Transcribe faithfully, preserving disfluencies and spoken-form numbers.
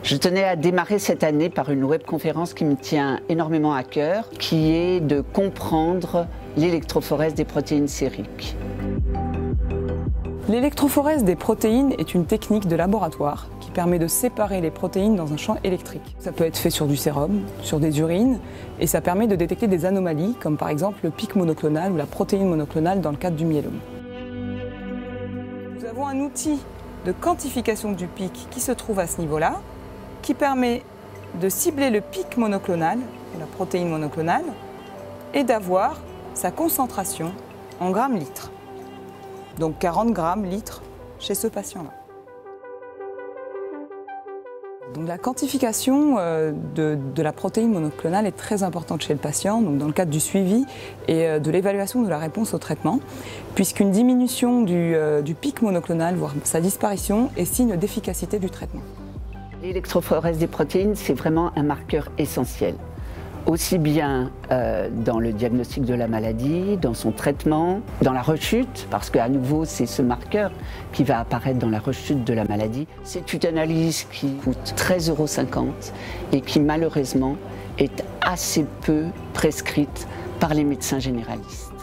Je tenais à démarrer cette année par une webconférence qui me tient énormément à cœur, qui est de comprendre l'électrophorèse des protéines sériques. L'électrophorèse des protéines est une technique de laboratoire qui permet de séparer les protéines dans un champ électrique. Ça peut être fait sur du sérum, sur des urines, et ça permet de détecter des anomalies, comme par exemple le pic monoclonal ou la protéine monoclonale dans le cadre du myélome. Nous avons un outil de quantification du pic qui se trouve à ce niveau-là, qui permet de cibler le pic monoclonal, ou la protéine monoclonale, et d'avoir sa concentration en grammes litres. Donc quarante grammes litres chez ce patient-là. Donc la quantification de, de la protéine monoclonale est très importante chez le patient, donc dans le cadre du suivi et de l'évaluation de la réponse au traitement, puisqu'une diminution du, du pic monoclonal, voire sa disparition, est signe d'efficacité du traitement. L'électrophorèse des protéines, c'est vraiment un marqueur essentiel. Aussi bien euh, dans le diagnostic de la maladie, dans son traitement, dans la rechute, parce qu'à nouveau c'est ce marqueur qui va apparaître dans la rechute de la maladie. C'est une analyse qui coûte treize euros cinquante et qui malheureusement est assez peu prescrite par les médecins généralistes.